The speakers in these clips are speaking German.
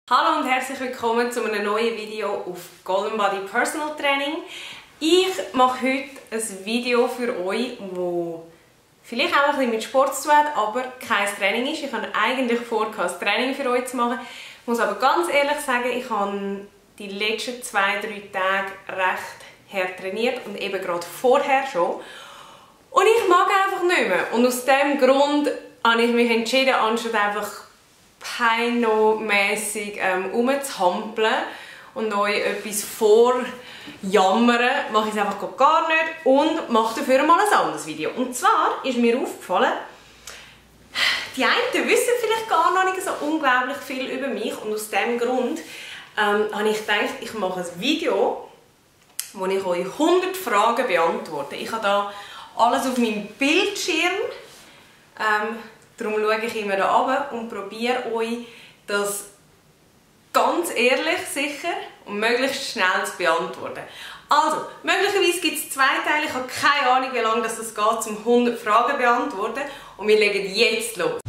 Hallo und herzlich willkommen zu einem neuen Video auf Golden Body Personal Training. Ich mache heute ein Video für euch, das vielleicht auch ein bisschen mit Sport zu tun hat, aber kein Training ist. Ich habe eigentlich vor, ein Training für euch zu machen. Ich muss aber ganz ehrlich sagen, ich habe die letzten 2-3 Tage recht hart trainiert und eben gerade vorher schon. Und ich mag einfach nicht mehr. Und aus diesem Grund habe ich mich entschieden, anstatt einfach peino-mässig rumzuhampeln und euch etwas vorjammern, mache ich es einfach gar nicht und mache dafür mal ein anderes Video. Und zwar ist mir aufgefallen, die einen wissen vielleicht gar noch nicht so unglaublich viel über mich und aus diesem Grund habe ich gedacht, ich mache ein Video, wo ich euch 100 Fragen beantworte. Ich habe da alles auf meinem Bildschirm. Darum schaue ich immer da runter und probiere euch das ganz ehrlich, sicher und möglichst schnell zu beantworten. Also, möglicherweise gibt es 2 Teile. Ich habe keine Ahnung, wie lange das geht, um 100 Fragen zu beantworten. Und wir legen jetzt los.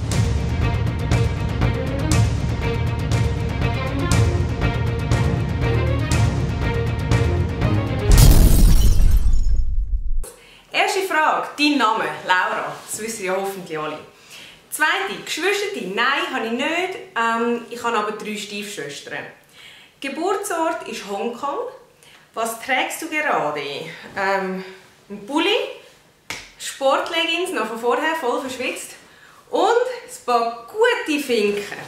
Erste Frage, dein Name, Laura. Das wissen ja hoffentlich alle. Zweite, Geschwister, nein, habe ich nicht. Ich habe aber 3 Stiefschwestern. Geburtsort ist Hongkong. Was trägst du gerade? Ein Pulli, Sportleggings, noch von vorher, voll verschwitzt. Und ein paar gute Finken.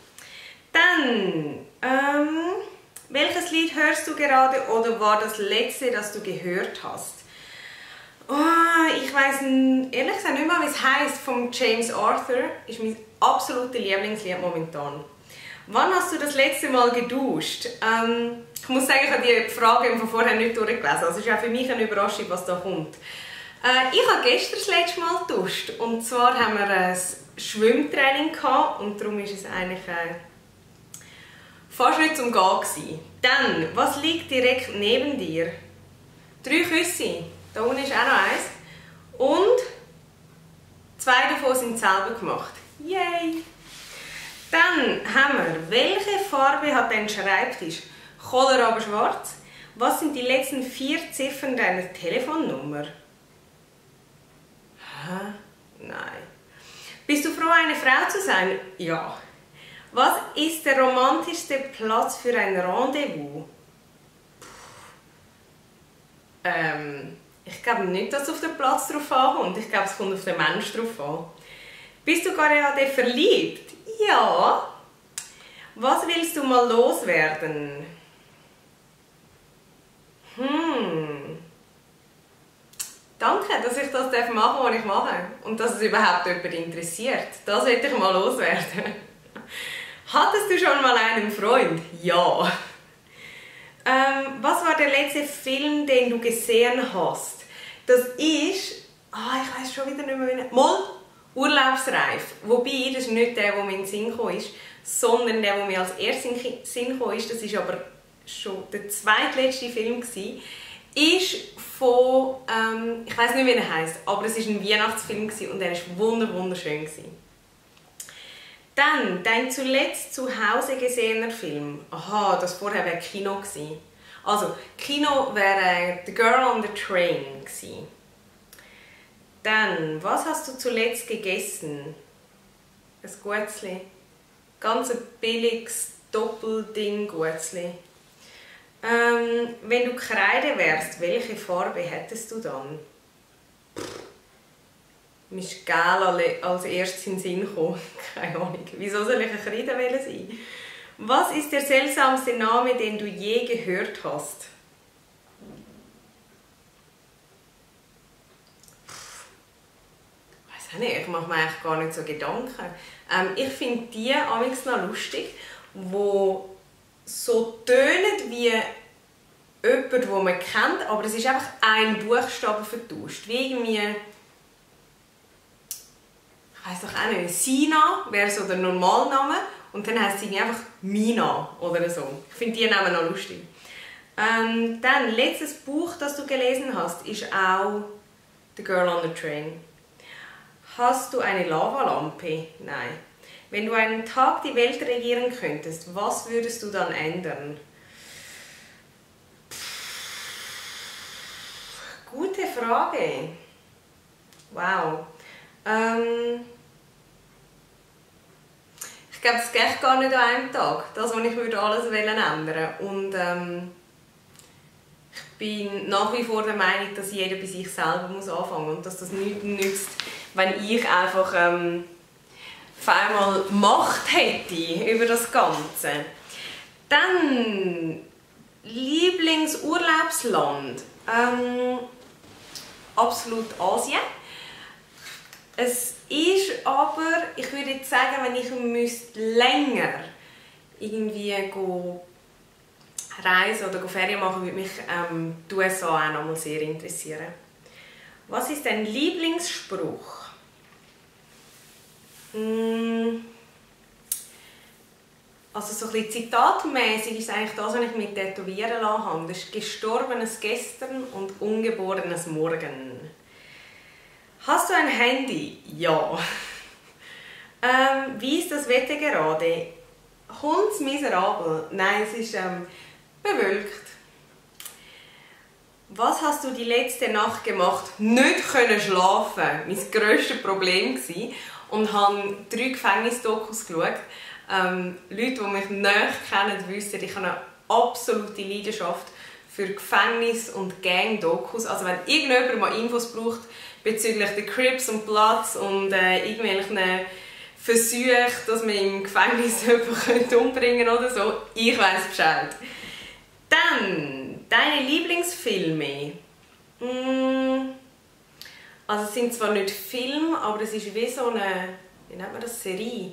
Dann, welches Lied hörst du gerade oder war das letzte, das du gehört hast? Oh, ich weiss ehrlich gesagt nicht mehr, wie es heisst, von James Arthur. Ist mein absolutes Lieblingslied momentan. Wann hast du das letzte Mal geduscht? Ich muss sagen, ich habe die Frage von vorher nicht durchgelesen. Also es ist auch für mich eine Überraschung, was da kommt. Ich habe gestern das letzte Mal geduscht. Und zwar haben wir ein Schwimmtraining gehabt und darum ist es eigentlich fast nicht zum Gehen. Dann, was liegt direkt neben dir? 3 Küsse. Da unten ist auch noch eins. Und 2 davon sind selber gemacht. Yay! Dann haben wir, welche Farbe hat dein Schreibtisch? Kohlrabi schwarz. Was sind die letzten 4 Ziffern deiner Telefonnummer? Hä? Nein. Bist du froh, eine Frau zu sein? Ja. Was ist der romantischste Platz für ein Rendezvous? Ich glaube nicht, dass es auf den Platz drauf ankommt. Ich glaube, es kommt auf den Mensch drauf an. Bist du gerade verliebt? Ja. Was willst du mal loswerden? Danke, dass ich das machen darf, was ich mache. Und dass es überhaupt jemand interessiert. Das will ich mal loswerden. Hattest du schon mal einen Freund? Ja. Was war der letzte Film, den du gesehen hast? Das ist, ich weiß schon wieder nicht mehr, mal Urlaubsreif. Wobei, das ist nicht der mir in den Sinn gekommen ist, sondern der mir als erstes in den Sinn gekommen ist, das war aber schon der zweitletzte Film, ist von, ich weiß nicht, wie er heisst, aber es war ein Weihnachtsfilm und er war wunderschön. Dann, dein zuletzt zu Hause gesehener Film. Aha, das vorher wäre Kino gewesen. Also, Kino wäre The Girl on the Train gewesen. Dann, was hast du zuletzt gegessen? Ein Guetzli. Ganz ein billiges Doppelding-Guetzli. Wenn du Kreide wärst, welche Farbe hättest du dann? Mir ist Gel als erstes in den Sinn gekommen. Keine Ahnung. Wieso soll ich eine Kreide sein? Was ist der seltsamste Name, den du je gehört hast? Ich weiß auch nicht, ich mache mir eigentlich gar nicht so Gedanken. Ich finde die amigs noch lustig, die so tönen wie jemand, den man kennt, aber es ist einfach ein Buchstabe vertauscht. Wie irgendwie, ich weiss doch auch nicht, Sina wäre so der Normalname und dann heisst sie einfach Mina oder so. Ich finde die Namen noch lustig. Dann, letztes Buch, das du gelesen hast, ist auch The Girl on the Train. Hast du eine Lavalampe? Nein. Wenn du einen Tag die Welt regieren könntest, was würdest du dann ändern? Gute Frage. Wow. Ich glaube, es geht gar nicht an einem Tag. Das, was ich würde alles ändern würde. Und ich bin nach wie vor der Meinung, dass jeder bei sich selber muss anfangen muss und dass das nichts nützt, wenn ich einfach auf einmal Macht hätte über das Ganze. Dann Lieblingsurlaubsland. Absolut Asien. Es ist aber, ich würde jetzt sagen, wenn ich länger irgendwie reisen oder Ferien machen, würde mich die USA auch noch mal sehr interessieren. Was ist dein Lieblingsspruch? Also so ein bisschen zitatmäßig ist eigentlich das, was ich mit tätowieren lassen habe. Das ist gestorbenes Gestern und ungeborenes Morgen. Hast du ein Handy? Ja. Wie ist das Wetter gerade? Hundsmiserabel. Nein, es ist bewölkt. Was hast du die letzte Nacht gemacht? Nicht können schlafen. Mein grösstes Problem war. Und habe 3 Gefängnisdokus geschaut. Leute, die mich näher kennen, wissen, ich habe eine absolute Leidenschaft für Gefängnis- und Gang-Dokus. Also wenn irgendjemand mal Infos braucht bezüglich der Crips und Bloods und irgendwelchen Versuchen, dass man im Gefängnis jemanden umbringen könnte oder so, ich weiss Bescheid. Dann, deine Lieblingsfilme. Also es sind zwar nicht Filme, aber es ist wie so eine, wie nennt man das, Serie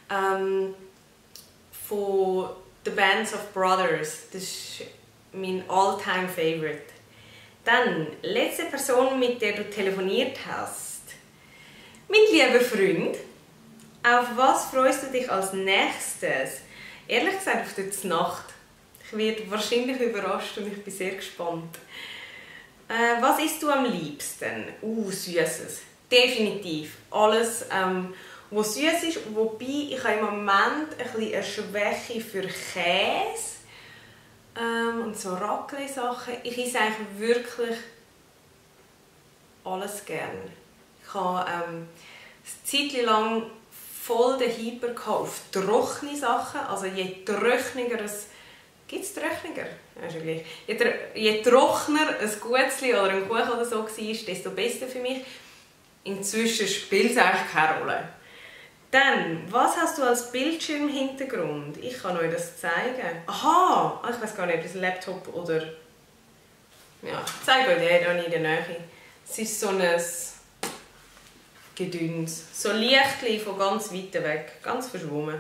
von The Bands of Brothers. Das ist mein all-time favorite. Dann, letzte Person, mit der du telefoniert hast. Mein lieber Freund, auf was freust du dich als nächstes? Ehrlich gesagt auf die Nacht. Ich werde wahrscheinlich überrascht und ich bin sehr gespannt. Was isst du am liebsten? Süßes. Definitiv. Alles, was süß ist. Wobei ich habe im Moment eine Schwäche für Käse. Und so Raclette-Sachen. Ich esse eigentlich wirklich alles gerne. Ich habe eine Zeit lang voll den Hyper auf trockene Sachen. Also je trockener es... Gibt es trockener? Ja, ist ja gleich. Je trockener ein Gutzli oder ein Kuchen oder so war, desto besser für mich. Inzwischen spielt es eigentlich keine Rolle. Dann, was hast du als Bildschirmhintergrund? Ich kann euch das zeigen. Aha! Ich weiß gar nicht, ob das ein Laptop oder... Ja, ich zeige euch den hier in der Nähe. Es ist so ein Gedöns. So Lichtchen von ganz weit weg. Ganz verschwommen.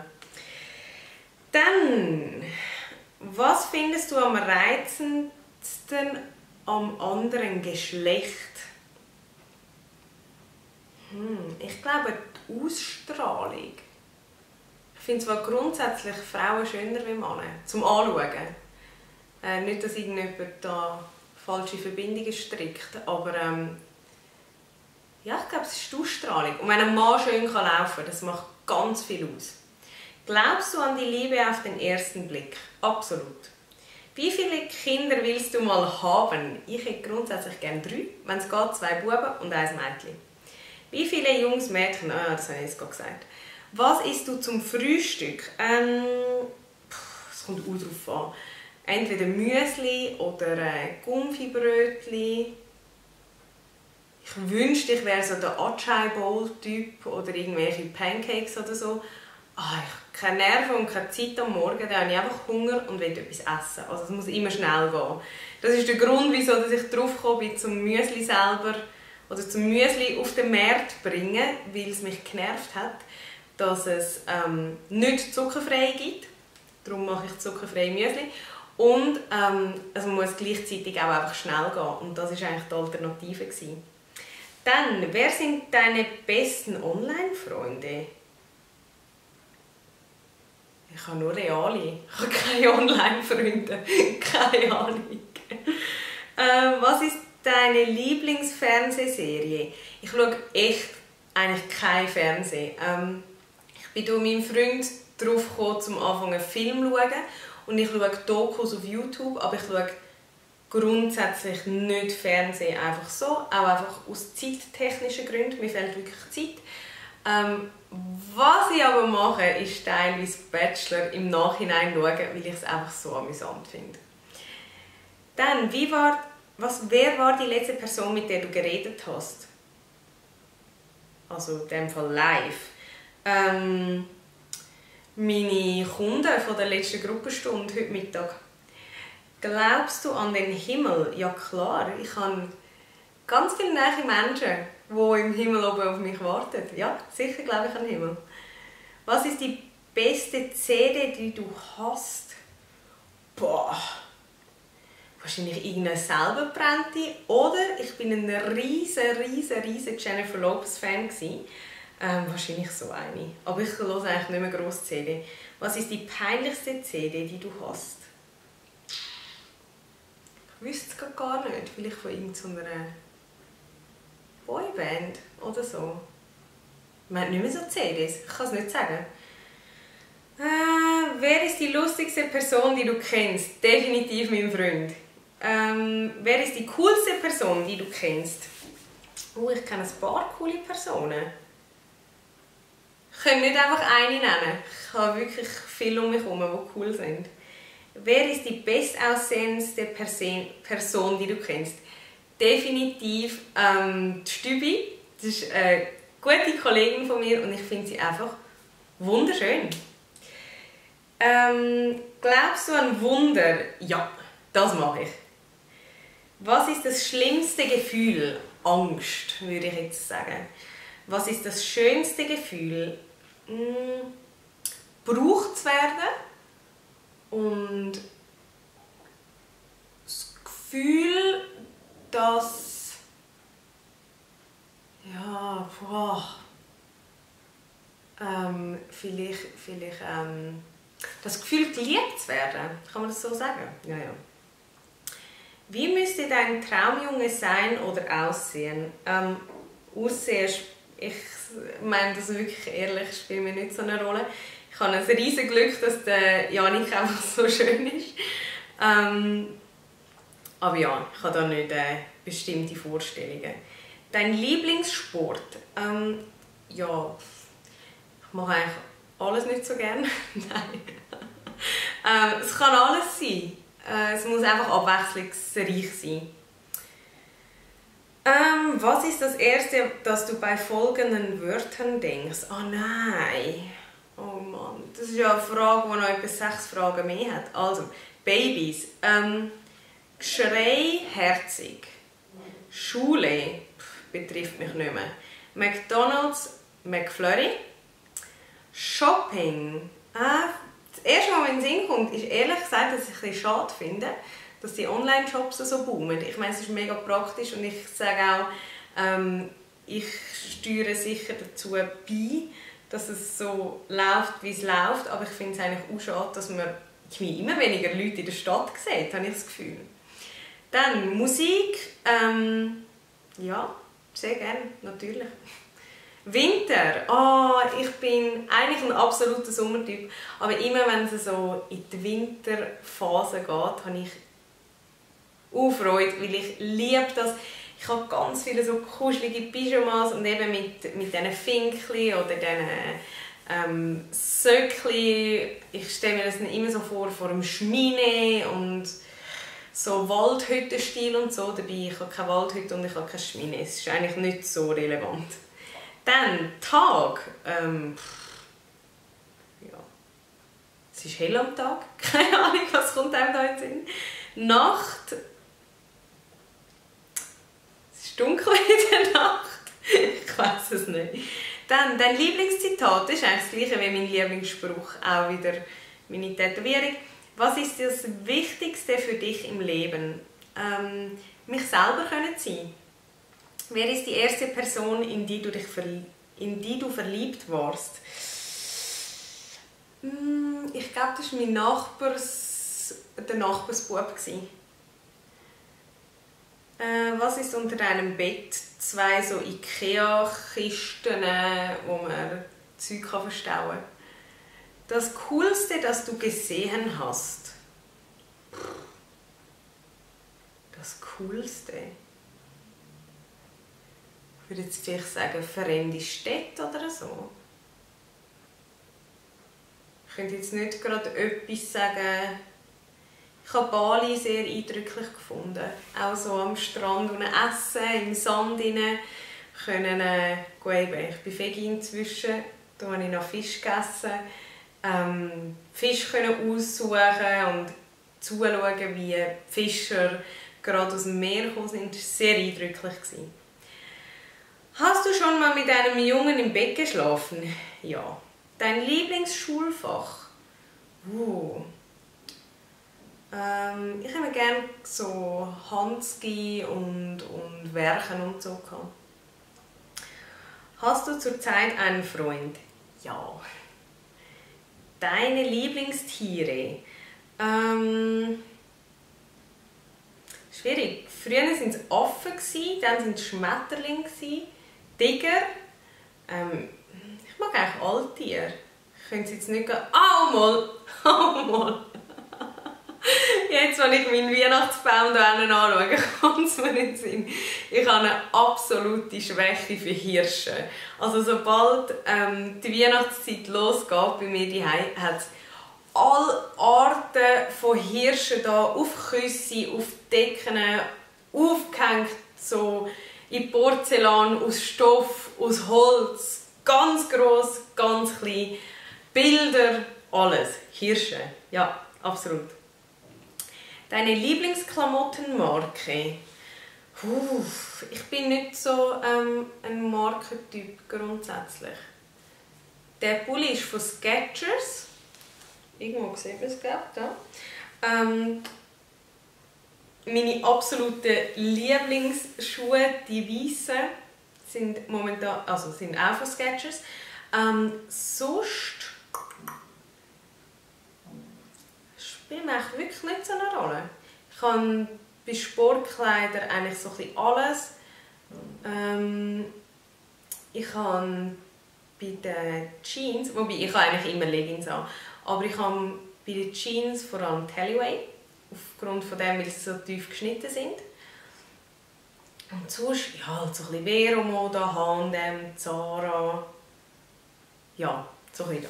Dann, was findest du am reizendsten am anderen Geschlecht? Ich glaube, die Ausstrahlung. Ich finde zwar grundsätzlich Frauen schöner wie Männer, zum Anschauen. Nicht, dass irgendjemand da falsche Verbindungen strickt, aber ja, ich glaube, es ist die Ausstrahlung. Und wenn ein Mann schön laufen kann, das macht ganz viel aus. Glaubst du an die Liebe auf den ersten Blick? Absolut. Wie viele Kinder willst du mal haben? Ich hätte grundsätzlich gerne 3, wenn es geht, 2 Buben und 1 Mädchen. Wie viele Jungs, Mädchen? Das habe ich jetzt gerade gesagt. Was isst du zum Frühstück? Es kommt auch darauf an. Entweder Müsli oder Gumpfi-Brötli. Ich wünschte, ich wäre so der Acai-Bowl-Typ oder irgendwelche Pancakes oder so. Ich habe keine Nerven und keine Zeit am Morgen, dann habe ich einfach Hunger und will etwas essen. Also es muss immer schnell gehen. Das ist der Grund, wieso ich drauf gekommen bin, zum Müsli selber oder zum Müsli auf den Markt bringen, weil es mich genervt hat, dass es nicht zuckerfrei gibt. Darum mache ich zuckerfreie Müsli. Und es muss gleichzeitig auch einfach schnell gehen. Und das war eigentlich die Alternative. Dann, wer sind deine besten Online-Freunde? Ich habe nur reale. Ich habe keine Online-Freunde. Keine Ahnung. Was ist deine Lieblingsfernsehserie? Ich schaue echt eigentlich kein Fernsehen. Ich Ich bin durch meinen Freund darauf gekommen, zum Anfang einen Film zu schauen. Und ich schaue Dokus auf YouTube, aber ich schaue grundsätzlich nicht Fernsehen einfach so. Auch einfach aus zeittechnischen Gründen. Mir fehlt wirklich Zeit. Was ich aber mache, ist teilweise Bachelor im Nachhinein schauen, weil ich es einfach so amüsant finde. Dann, wer war die letzte Person, mit der du geredet hast? Also in dem Fall live. Meine Kunden von der letzten Gruppenstunde heute Mittag. Glaubst du an den Himmel? Ja klar, ich habe ganz viele nahe Menschen, die im Himmel oben auf mich warten. Ja, sicher glaube ich an den Himmel. Was ist die beste CD, die du hast? Boah, wahrscheinlich irgendeine selber brennte. Oder ich bin ein riesen Jennifer Lopez Fan gewesen. Wahrscheinlich so eine. Aber ich höre eigentlich nicht mehr grosse CD. Was ist die peinlichste CD, die du hast? Ich wüsste es gar nicht. Vielleicht von irgendeiner Boyband oder so. Man hat nicht mehr so CDs. Ich kann es nicht sagen. Wer ist die lustigste Person, die du kennst? Definitiv mein Freund. Wer ist die coolste Person, die du kennst? Ich kenne ein paar coole Personen. Ich kann nicht einfach eine nennen. Ich habe wirklich viele um mich herum, die cool sind. Wer ist die bestaussehendste Person, die du kennst? Definitiv die Stübi. Das ist eine gute Kollegin von mir und ich finde sie einfach wunderschön. Glaubst du an Wunder? Ja, das mache ich. Was ist das schlimmste Gefühl? Angst, würde ich jetzt sagen. Was ist das schönste Gefühl? Gebraucht zu werden und das Gefühl, dass ja, vielleicht das Gefühl, geliebt zu werden. Kann man das so sagen? Ja. Wie müsste dein Traumjunge sein oder aussehen? Aussehen, ich meine das wirklich ehrlich, spielt mir nicht so eine Rolle. Ich habe ein riesiges Glück, dass der Janik einfach so schön ist. Aber ja, ich habe da nicht bestimmte Vorstellungen. Dein Lieblingssport? Ja, ich mache eigentlich alles nicht so gerne. Nein. Es kann alles sein. Es muss einfach abwechslungsreich sein. Was ist das Erste, das du bei folgenden Wörtern denkst? Oh nein. Oh Mann. Das ist ja eine Frage, die noch etwa 6 Fragen mehr hat. Also, Babys. Geschrei, herzig. Schule, betrifft mich nicht mehr. McDonald's, McFlurry. Shopping. Das erste, was mir in den Sinn kommt, ist ehrlich gesagt, dass ich es ein bisschen schade finde, dass die Online-Shops so boomen. Ich meine, es ist mega praktisch und ich sage auch, ich steuere sicher dazu bei, dass es so läuft, wie es läuft. Aber ich finde es eigentlich auch schade, dass man immer weniger Leute in der Stadt sieht, habe ich das Gefühl. Dann Musik. Ja, sehr gerne, natürlich. Winter. Ich bin eigentlich ein absoluter Sommertyp. Aber immer wenn es so in die Winterphase geht, habe ich Freude, weil ich liebe das. Ich habe ganz viele so kuschelige Pyjamas und eben mit diesen Finkli oder diesen Söckli. Ich stelle mir das immer so vor dem Schmine und so Waldhüttenstil und so. Dabei, ich habe keine Waldhütte und ich habe keine Schmine. Es ist eigentlich nicht so relevant. Dann Tag. Ja. Es ist hell am Tag. Keine Ahnung, was kommt einem da in den Sinn. Nacht. Es ist dunkel in der Nacht. Ich weiß es nicht. Dann dein Lieblingszitat. Das ist eigentlich das gleiche wie mein Lieblingsspruch. Auch wieder meine Tätowierung. Was ist das Wichtigste für dich im Leben? Mich selber können sein. Wer ist die erste Person, in die du verliebt warst? Ich glaube, das war der Nachbarsbub. Was ist unter deinem Bett? 2 so Ikea-Kisten, wo man Zeug verstauen kann. Das Coolste, das du gesehen hast. Das Coolste? Ich würde jetzt vielleicht sagen, fremde Städte oder so. Ich könnte jetzt nicht gerade etwas sagen. Ich habe Bali sehr eindrücklich gefunden. Auch so am Strand und essen, im Sand rein. Ich bin Veggie inzwischen, da habe ich noch Fisch gegessen. Fisch können aussuchen und zuschauen, wie die Fischer gerade aus dem Meer gekommen sind. Das war sehr eindrücklich. Hast du schon mal mit einem Jungen im Bett geschlafen? Ja. Dein Lieblingsschulfach? Ich habe gerne so Handski und Werken und so gehabt. Hast du zurzeit einen Freund? Ja. Deine Lieblingstiere? Schwierig. Früher waren es Affen, dann waren es Schmetterlinge, Tiger. Ich mag eigentlich alle Tiere. Ich könnte es jetzt nicht gehen. Mal! Jetzt, wenn ich meinen Weihnachtsbaum hier anschaue, kann es mir nicht sein. Ich habe eine absolute Schwäche für Hirsche. Also sobald die Weihnachtszeit losgeht bei mir zu Hause, hat es alle Arten von Hirschen da auf Küsse, auf Decken, aufgehängt, so in Porzellan, aus Stoff, aus Holz, ganz gross, ganz klein, Bilder, alles. Hirsche, ja, absolut. Deine Lieblingsklamottenmarke? Ich bin nicht so ein Markentyp grundsätzlich. Der Pulli ist von Skechers. Irgendwo gesehen, es gibt da. Meine absoluten Lieblingsschuhe, die weißen, sind momentan, also sind auch von Skechers. Sonst spielt mir wirklich nicht so eine Rolle. Ich habe bei Sportkleidern eigentlich so ein bisschen alles. Ich habe bei den Jeans, wobei ich eigentlich immer Leggings an, aber ich habe bei den Jeans vor allem Tallyway, aufgrund von dem, weil sie so tief geschnitten sind. Und sonst, ja, halt so ein bisschen Vero Moda, H&M, Zara, ja, so ein bisschen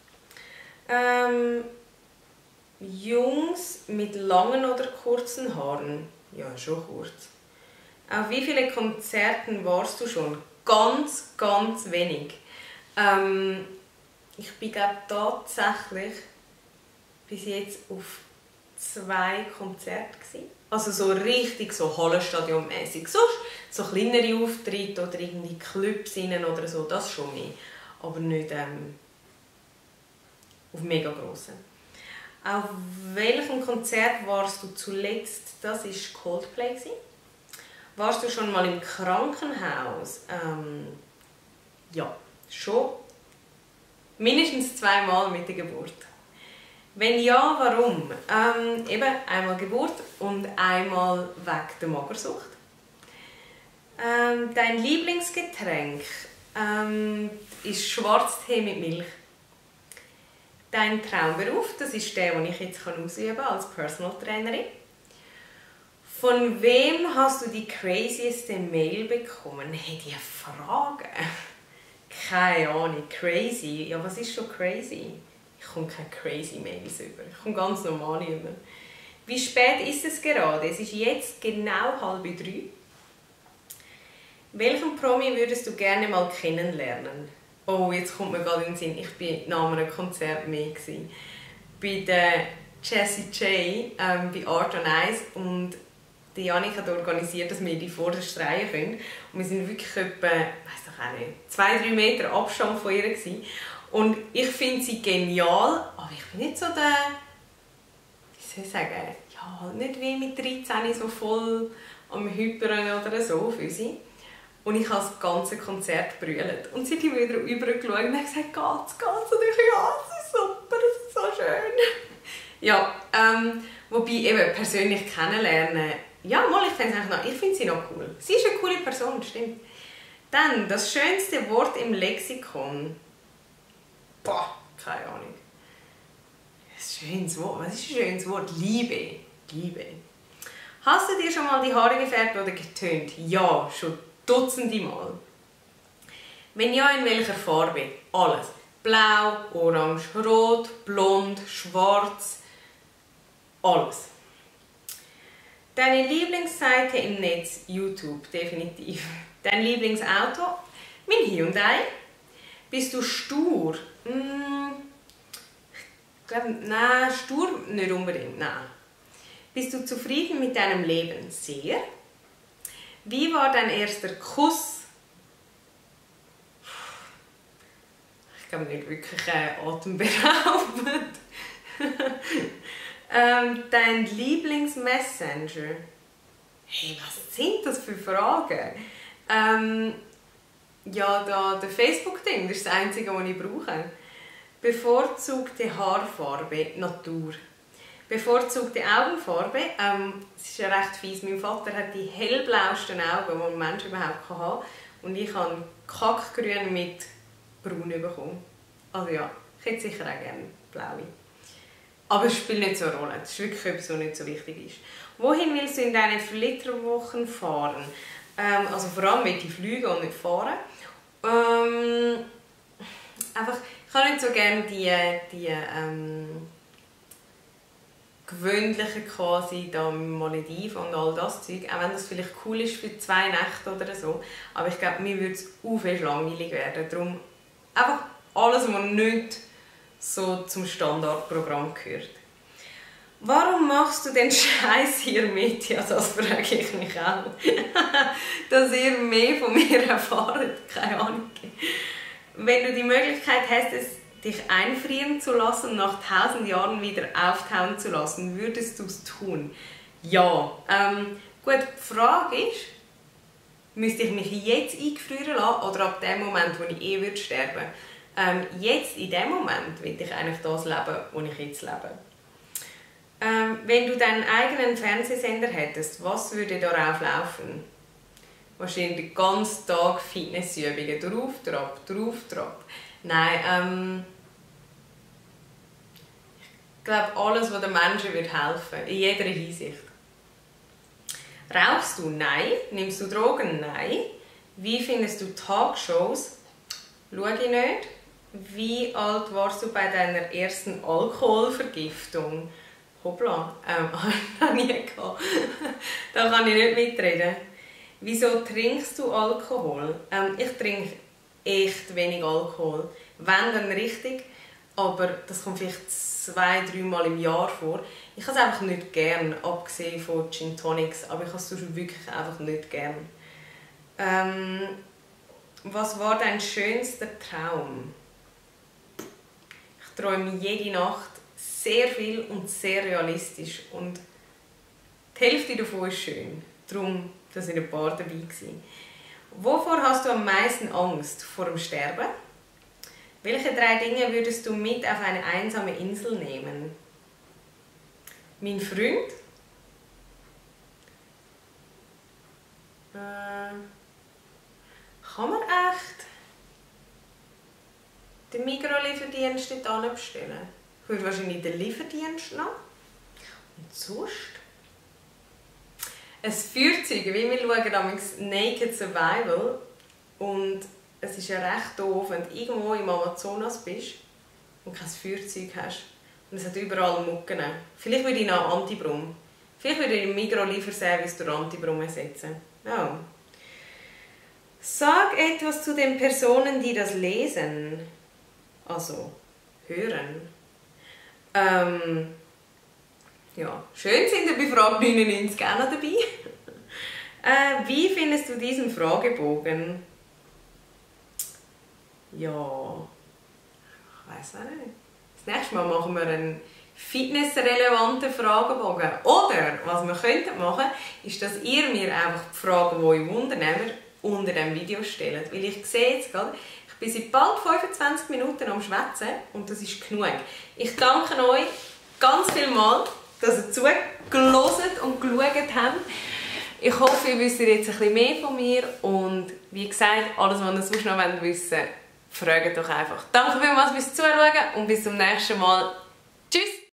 das. Jungs mit langen oder kurzen Haaren? Ja, schon kurz. Auf wie viele Konzerten warst du schon? Ganz, ganz wenig. Ich bin tatsächlich bis jetzt auf 2 Konzerte gewesen. Also so richtig so Hallenstadion-mäßig. Sonst so kleinere Auftritte oder irgendwie Clubs oder so, das schon mehr. Aber nicht auf mega grossen. Auf welchem Konzert warst du zuletzt? Das war Coldplay. Warst du schon mal im Krankenhaus? Ja, schon. Mindestens 2 Mal mit der Geburt. Wenn ja, warum? Eben einmal Geburt und einmal wegen der Magersucht. Dein Lieblingsgetränk ist Schwarztee mit Milch. Dein Traumberuf, das ist der, den ich jetzt ausüben kann als Personal Trainerin. Von wem hast du die crazieste Mail bekommen? Hey, die Frage. Keine Ahnung, crazy. Ja, was ist schon crazy? Ich komme keine crazy Mails über. Ich komme ganz normal über. Wie spät ist es gerade? Es ist jetzt genau 2:30. Welchen Promi würdest du gerne mal kennenlernen? Oh, jetzt kommt mir gerade in den Sinn, ich war nach einem Konzert mehr. Bei der Jessie J, bei Art on Ice. Und die Janik hat organisiert, dass wir die vorderst reihen können. Und wir sind wirklich etwa, weiss doch auch nicht, 2-3 Meter Abstand von ihr gewesen. Und ich finde sie genial, aber ich bin nicht so der, wie soll ich sagen, ja, nicht wie mit 13 so voll am Hypern oder so für sie. Und ich habe das ganze Konzert brüllt. Und sie hat wieder rübergeschaut und hat gesagt, geht's? Und ich, ja, das ist super, das ist so schön. Ja, wobei eben persönlich kennenlernen, ja, ich finde sie noch cool. Sie ist eine coole Person, stimmt. Dann, das schönste Wort im Lexikon. boah, keine Ahnung. Ein schönes Wort. Was ist ein schönes Wort? Liebe. Liebe. Hast du dir schon mal die Haare gefärbt oder getönt? Ja, schon dutzende Mal. Wenn ja, in welcher Farbe? Alles. Blau, orange, rot, blond, schwarz. Alles. Deine Lieblingsseite im Netz? YouTube, definitiv. Dein Lieblingsauto? Mein Hyundai. Bist du stur? Ich glaube, nein, stur nicht unbedingt, nein. Bist du zufrieden mit deinem Leben? Sehr. Wie war dein erster Kuss? Ich glaube nicht wirklich atemberaubend. Dein Lieblingsmessenger? Hey, was sind das für Fragen? Ja, der Facebook-Ding, das ist das Einzige, was ich brauche. Bevorzugte Haarfarbe, Natur. Bevorzugte Augenfarbe, es ist ja recht fies, mein Vater hat die hellblauesten Augen, die ein Mensch überhaupt haben kann. Und ich habe kackgrün mit braun bekommen. Also ja, ich hätte sicher auch gerne blaue. Aber es spielt nicht so eine Rolle, das ist wirklich etwas, was nicht so wichtig ist. Wohin willst du in deinen Flitterwochen fahren? Also vor allem möchte ich fliegen und nicht fahren. Einfach, ich habe nicht so gerne die gewöhnlichen quasi da Malediven und all das Zeug, auch wenn das vielleicht cool ist für 2 Nächte oder so, aber ich glaube, mir würde es viel langweilig werden. Darum einfach alles, was nicht so zum Standardprogramm gehört. Warum machst du den Scheiß hier mit? Ja, das frage ich mich auch. Dass ihr mehr von mir erfahrt, keine Ahnung. Wenn du die Möglichkeit hättest, dich einfrieren zu lassen und nach 1000 Jahren wieder auftauen zu lassen, würdest du es tun? Ja. Gut, die Frage ist, müsste ich mich jetzt eingefrieren lassen oder ab dem Moment, wo ich sterben würde? Jetzt, in dem Moment, will ich eigentlich das leben, was ich jetzt lebe. Wenn du deinen eigenen Fernsehsender hättest, was würde darauf laufen? Wahrscheinlich den ganzen Tag Fitnessübungen. Drauf, Trab. Nein, ich glaube, alles, was den Menschen helfen würde, in jeder Hinsicht. Rauchst du? Nein. Nimmst du Drogen? Nein. Wie findest du Talkshows? Schaue ich nicht. Wie alt warst du bei deiner ersten Alkoholvergiftung? Hoppla, habe ich nie gehabt. Da kann ich nicht mitreden. Wieso trinkst du Alkohol? Ich trinke echt wenig Alkohol. Wenn, dann richtig. Aber das kommt vielleicht 2-3 Mal im Jahr vor. Ich habe es einfach nicht gern, abgesehen von Gin Tonics. Aber ich habe es wirklich einfach nicht gern. Was war dein schönster Traum? Ich träume jede Nacht sehr viel und sehr realistisch. Und die Hälfte davon ist schön. Darum, da sind ein paar dabei gewesen. Wovor hast du am meisten Angst? Vor dem Sterben? Welche 3 Dinge würdest du mit auf eine einsame Insel nehmen? Mein Freund? Kann man echt den Migros-Lieferdienst dort bestellen? Ich würde wahrscheinlich den Lieferdienst noch. Und sonst? Ein Feuerzeug, wie wir schauen damals Naked Survival. Und es ist ja recht doof, wenn du irgendwo im Amazonas bist und kein Feuerzeug hast. Und es hat überall Mucken. Vielleicht würde ich noch Antibrum. Vielleicht würde ich im Migros-Lieferservice durch Antibrum ersetzen. Ja. Sag etwas zu den Personen, die das lesen. Also, hören. Ja, schön sind ihr bei Frage 99 auch noch dabei. Wie findest du diesen Fragebogen? Ja, ich weiß auch nicht. Das nächste Mal machen wir einen fitnessrelevanten Fragebogen. Oder, was wir könnten machen, ist, dass ihr mir einfach die Fragen, die euch wundern, unter dem Video stellt. Weil ich sehe jetzt gerade, ich bin seit bald 25 Minuten am Schwätzen und das ist genug. Ich danke euch ganz vielmals, dass ihr zugehört und geschaut habt. Ich hoffe, ihr wisst jetzt ein bisschen mehr von mir und wie gesagt, alles, was ihr sonst noch wissen wollt, fragt doch einfach. Danke vielmals fürs Zuschauen und bis zum nächsten Mal. Tschüss!